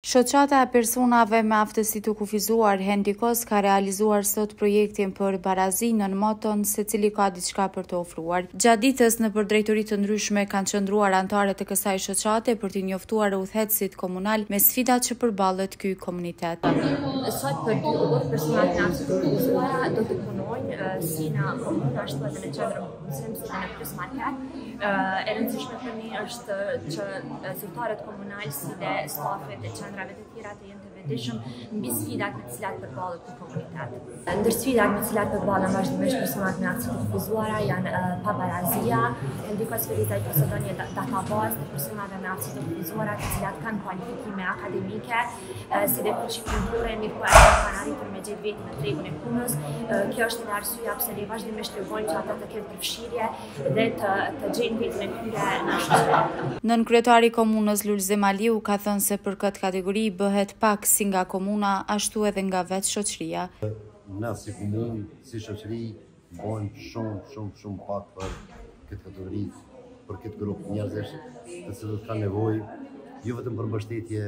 Shoqata e personave me aftësi të kufizuar Hendikos ka realizuar sot projektin për barazi në moton se cili ka diçka për të ofruar. Gjatë ditës në përdrejtori të ndryshme kanë qëndruar anëtarët e kësaj shoqate për t'i njoftuar udhëheqësit komunal me sfidat që përballet ky komunitet. Sot për 2 orë personat në aftësi të kufizuara do të punojnë si në komunë ashtu edhe në qendrën punësim si dhe në plus market. E rëndësishme për ne është që zyrtarët komunal si dhe stafet e qendrave të tjera të jenë të vetëdijshëm mbi sfidat me të cilat përballet ky komunitet. Ndër sfidat me të cilat përballen vazhdimisht personat me aftësi të kufizuara janë pabarazia, Hendikos Ferizaj posedon një databazë të personave me aftësi të kufizuara të cilat kanë kualifikime akademike, si dhe fuqikulture, mirë po edhe kanë arritur me gjetë veten në tregun e punës. Kjo është edhe arsyeja pse ne vazhdimisht tregojmë që ata të kenë përfshirje dhe të gjejnë veten e tyre në shoqëri. Nënkryetari i komunës Lulzim Aliu ka thënë se për këtë kategori bëhet pak si nga komuna, ashtu edhe nga vetë shoqëria. Ne si komunë, si shoqëri, bëjmë shumë pak për këtë kategori, për këtë grup njerëzish të cilët kanë nevojë jo vetëm për mbështetje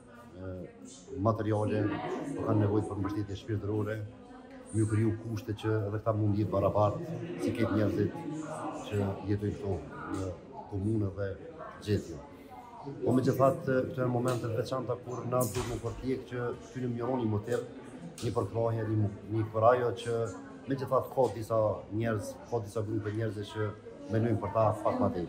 materiale, por kanë nevojë për mbështetje shpirtërore, më kriju kushte që edhe këta mund jetë barabartë si këtë njerëzit që jetojnë këto në komunë dhe gjetje. Po megjithatë, këto janë momente të veçanta kur na duhet të përpjek që ty në mjeroni më tepër, një përkrahje, një për ajo që megjithatë ka disa njerëz, ka disa grupe njerëzish që mendojnë për ta pak më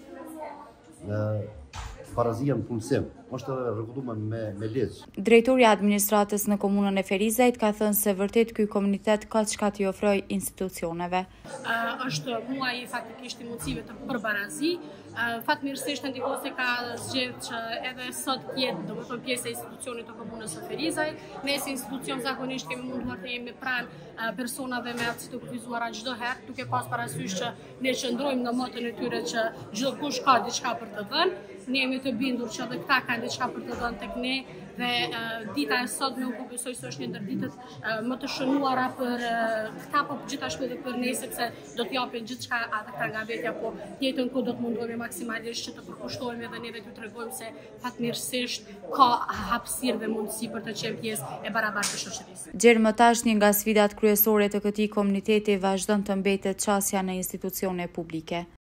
tepër. Barazia në punësim është edhe rregulluar me ligj. Drejtori i administratës në komunën e Ferizajt ka thënë se vërtet ky komunitet ka çka t'i ofrojë institucioneve. Është muaji faktikisht i mundësive të përbarazi. Fatmirësisht Hendikosi ka zgjedhur që edhe sot të jetë domethënë pjesë e institucionit të komunës së Ferizajt. Ne si institucion zakonisht kemi munduar të jemi pranë personave me aftësi të kufizuara çdo herë, duke pas parasysh që ne qëndrojmë në motën e tyre që çdo kush ka diçka për të dhënë. Ne jemi të bindur që edhe këta kanë diçka për të dhënë tek ne dhe dita e sotme unë besoj se është një ndër ditët më të shënuara për këta, po gjithashtu edhe për ne, sepse do të japin gjithçka ata këta nga vetja, po jetën ku do të mundohemi maksimalisht që të përkushtohemi edhe neve t'ju tregojmë se fatmirësisht ka hapësirë dhe mundësi për të qenë pjesë e barabartë të shoqërisë. Gjermëtash, një nga sfidat kryesore të këtij komuniteti vazhdon të mbetet çësia në institucione publike.